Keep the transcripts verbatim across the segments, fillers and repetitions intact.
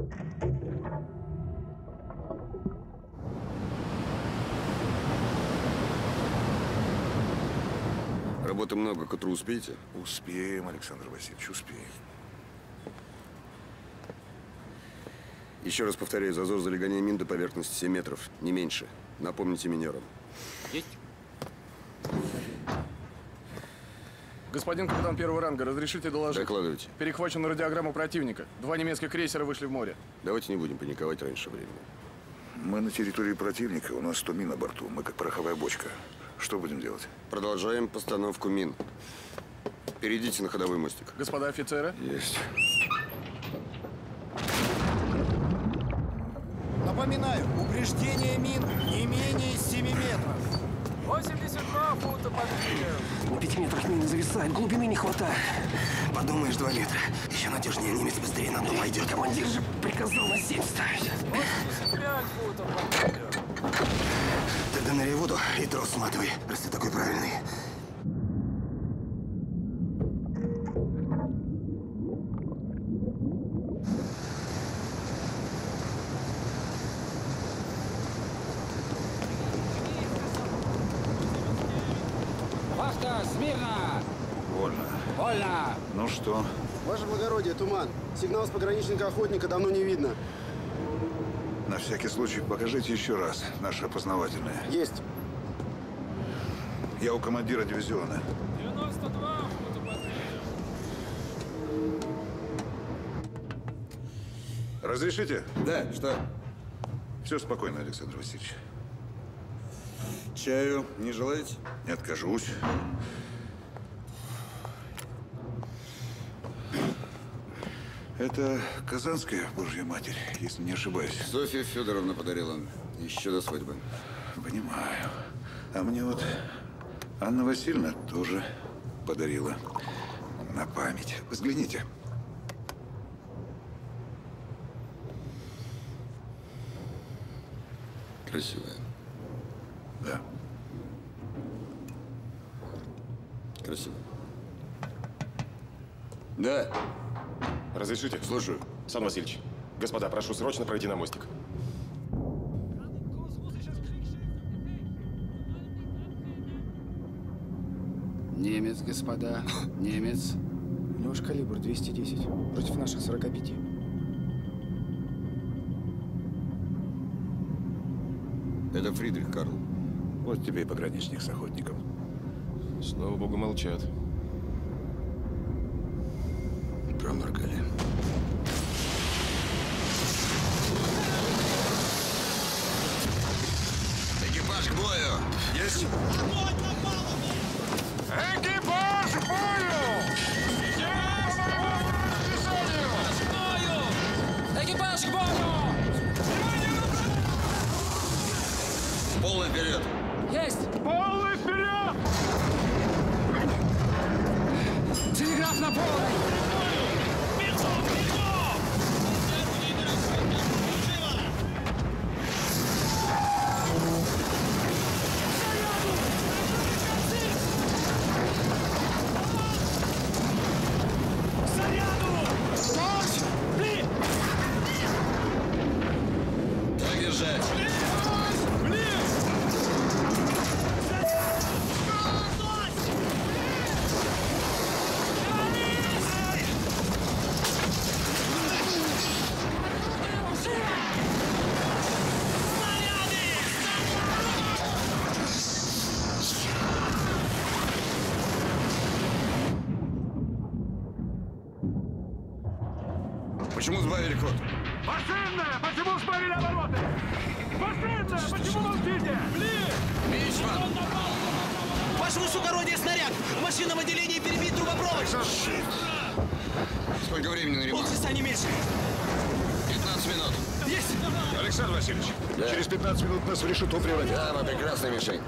Работы много, к утру успеете? Успеем, Александр Васильевич, успеем. Еще раз повторяю, зазор залегания мин до поверхности семь метров, не меньше. Напомните минерам. Есть. Господин капитан первого ранга, разрешите доложить? Докладывайте. Перехвачена радиограмма противника. Два немецких крейсера вышли в море. Давайте не будем паниковать раньше времени. Мы на территории противника, у нас сто мин на борту. Мы как пороховая бочка. Что будем делать? Продолжаем постановку мин. Перейдите на ходовой мостик. Господа офицеры. Есть. Напоминаю, упреждение мин не менее семи метров. восемьдесят два фута под берегом. На пяти метрах мины зависает, глубины не хватает. Подумаешь, два метра. Еще надежнее, немец быстрее на дом пойдет. Командир же приказал на семь ставить. восемьдесят пять футов под берегом. Тогда налей воду и трос сматывай, раз ты такой правильный. Вахта, смирно! Вольно. Вольно! Ну что? Ваше благородие, туман. Сигнал с пограничника-охотника давно не видно. На всякий случай покажите еще раз наше опознавательное. Есть. Я у командира дивизиона. девяносто два фута под берегом. Разрешите? Да, что? Все спокойно, Александр Васильевич. Чаю не желаете? Не откажусь. Это Казанская Божья Матерь, если не ошибаюсь. Софья Федоровна подарила еще до свадьбы. Понимаю. А мне вот Анна Васильевна тоже подарила на память. Взгляните. Красивая. Да. Красиво. Да. Разрешите? Слушаю. Сан Васильевич. Господа, прошу срочно пройти на мостик. Немец, господа. Немец. У него же калибр двести десять против наших сорока пяти. Это Фридрих Карл. Вот тебе и пограничник с охотником. Слава богу, молчат. Проморгали. Экипаж к бою! Есть! Экипаж к бою! Экипаж к бою! Полный вперед! Есть! Полный вперед! Телеграф на полной! Так держать! Почему сбавили ход? Машинная! Почему сбавили обороты? Машинная! Почему молчите? Мичман! Ваше высокородие, снаряд! В машинном отделении перебит трубопровод! Сколько времени на ремонт? Полчаса, не меньше. пятнадцать минут. Есть! Александр Васильевич, Да. через пятнадцать минут нас в решету превратят. Да, мы прекрасная мишень.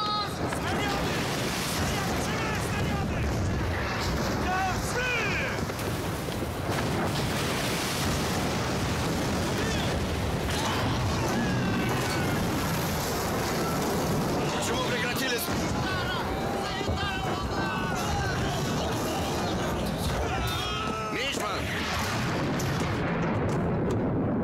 Почему прекратили? Мичман!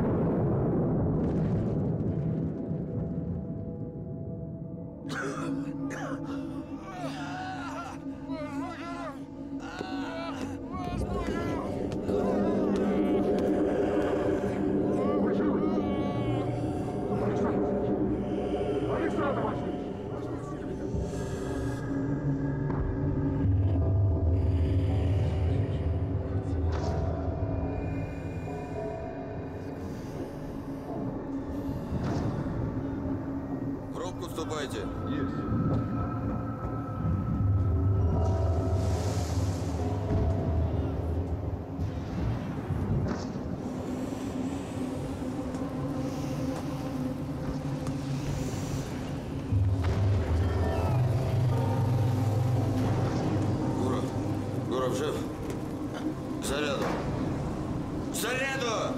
Наступайте. Гуров. Гуров жив? К заряду. К заряду!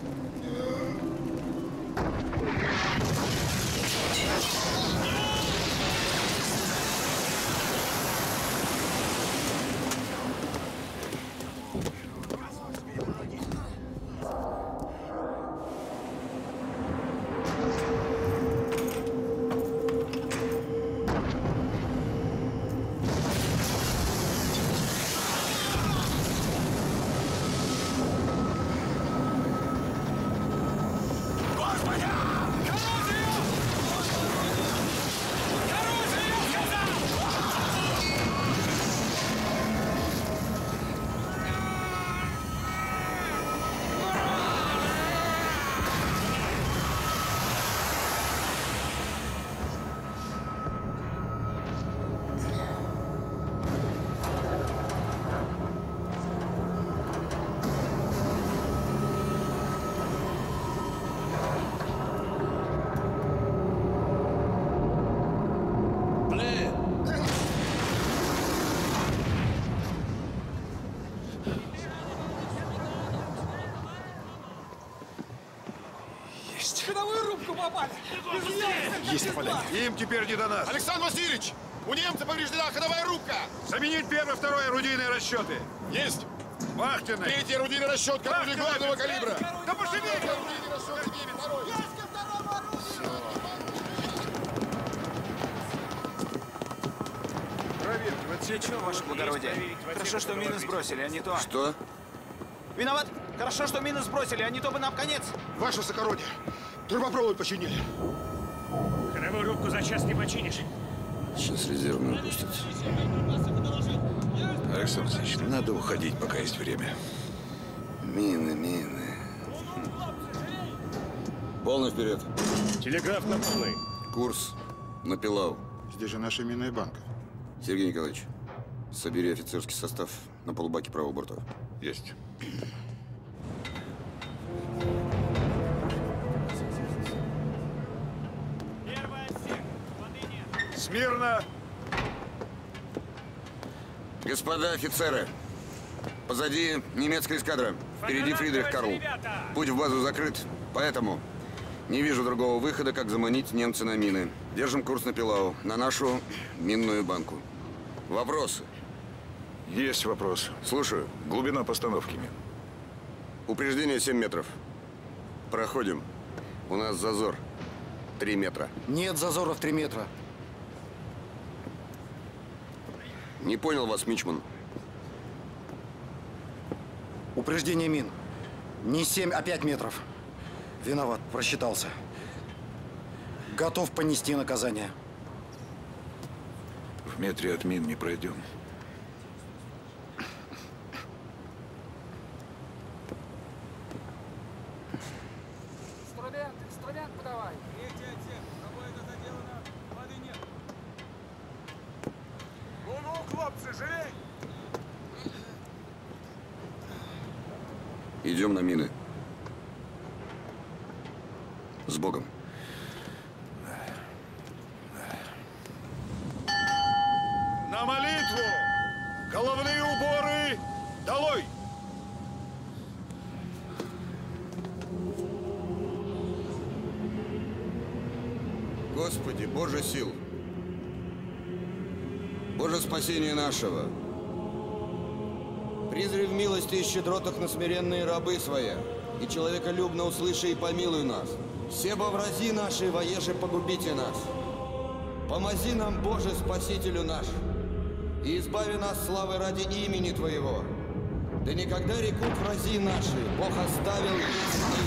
Есть попадание. Им теперь не до нас. Александр Васильевич! У немца повреждена ходовая рубка! Заменить первый, второй орудийные расчеты. Есть! Вахтенный. Третий орудийный расчет, карабин главного калибра! Да пошевели! Орудийный расчет, девять, второй! Проверьте, вот все. Ничего, ваше благородие. Хорошо, что мины сбросили, а не то. Что? Виноват. Хорошо, что мины сбросили, а не то бы нам конец. Ваше высокородие. Трубопровод починили. Ходовую рубку за час не починишь. Сейчас резервную пустят. Александр Васильевич, надо уходить, пока есть время. Мины, мины. Полный вперед. Телеграф на полный. Курс на Пилау. Здесь же наша минная банка. Сергей Николаевич, собери офицерский состав на полубаке правого борта. Есть. Смирно! Господа офицеры, позади немецкая эскадра, впереди Фридрих Карл. Путь в базу закрыт, поэтому не вижу другого выхода, как заманить немца на мины. Держим курс на Пилау, на нашу минную банку. Вопросы? Есть вопрос. Слушаю. Глубина постановки мин. Упреждение семь метров. Проходим. У нас зазор три метра. Нет зазора в три метра. Не понял вас, мичман. Упреждение мин. Не семь, а пять метров. Виноват, просчитался. Готов понести наказание. В метре от мин не пройдем. Инструмент, инструмент подавай. Третий отсек. Пробоина заделана. Воды нет. Ну-ну, хлопцы, живей! Идем на мины. С Богом. На молитву! Головные уборы долой! Господи, Боже сил! Боже спасения нашего! Призри в милости и щедротах на смиренные рабы своя, и человеколюбно услыши и помилуй нас. Все врази наши, воеже погубите нас. Помози нам, Боже, Спасителю наш, и избави нас славы ради имени Твоего. Да никогда рекут врази наши, Бог оставил их.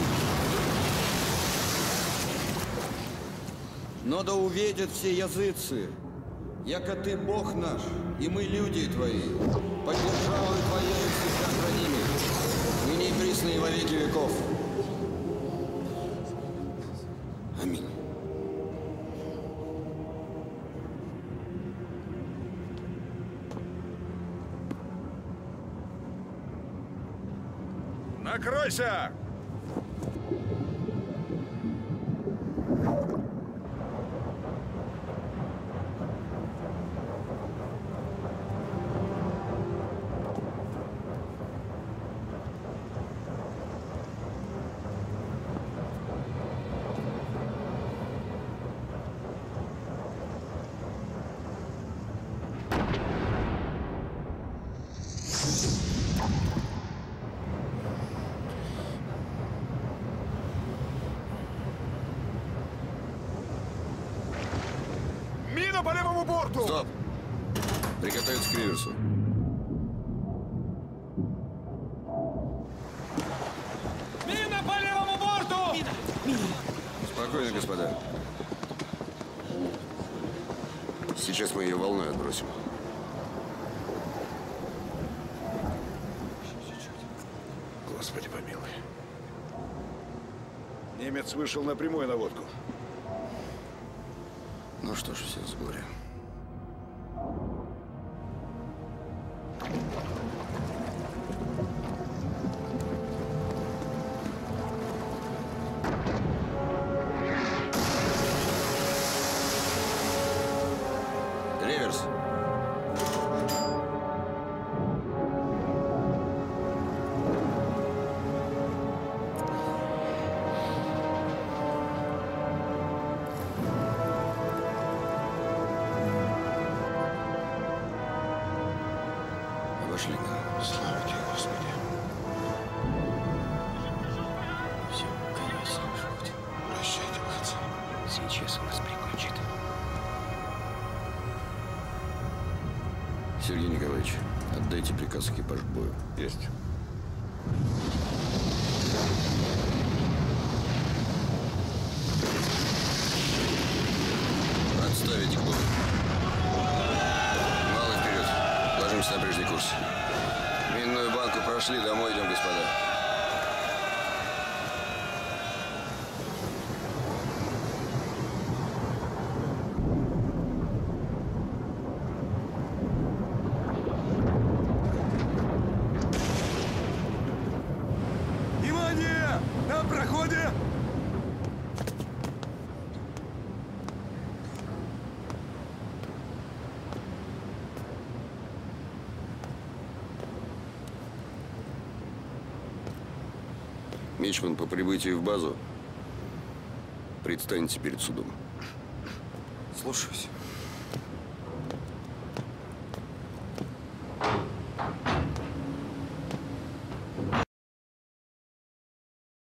Но да увидят все языцы, яко Ты Бог наш, и мы люди Твои, под державою Твоей всегда храними, ныне и присно и во веки веков. Аминь. Накройся! Мина по левому борту! Стоп! Приготовиться к реверсу. Мина по левому борту! Мина! Мина! Спокойно, господа. Сейчас мы ее волной отбросим. Господи помилуй. Немец вышел на прямую наводку. Ну что ж, все с горя. Реверс. Обошли. Слава тебе, Господи. Все, конец. Шутит. Прощайте, братцы. Сейчас он нас прикончит. Сергей Николаевич, отдайте приказ экипажу к бою. Есть. Отставить к бою. Малый вперед. Ложимся на прежний курс. Минную банку прошли, домой идем, господа. Внимание! На проходе! Мичман, по прибытии в базу предстаньте перед судом. Слушаюсь.